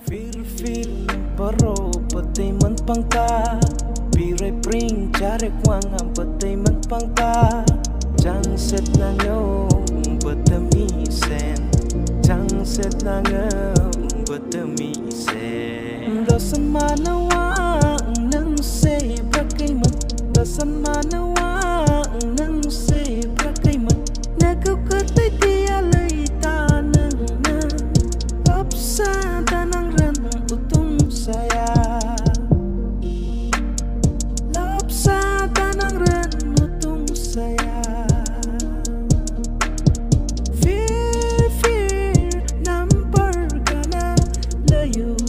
Feel paro patay man pang ta. Piray pring charek wang ang patay man pang ta. Chang set na ngong batamisen. Chang set na ngong batamisen. Dasan manawang nang say bakay man. Dasan manawang nang say bakay man. Nagkukatay di alay tanang na. Kapsa tanang ran utong saya. Lapsa tanang ran utong saya. Fear nampar ka na layo.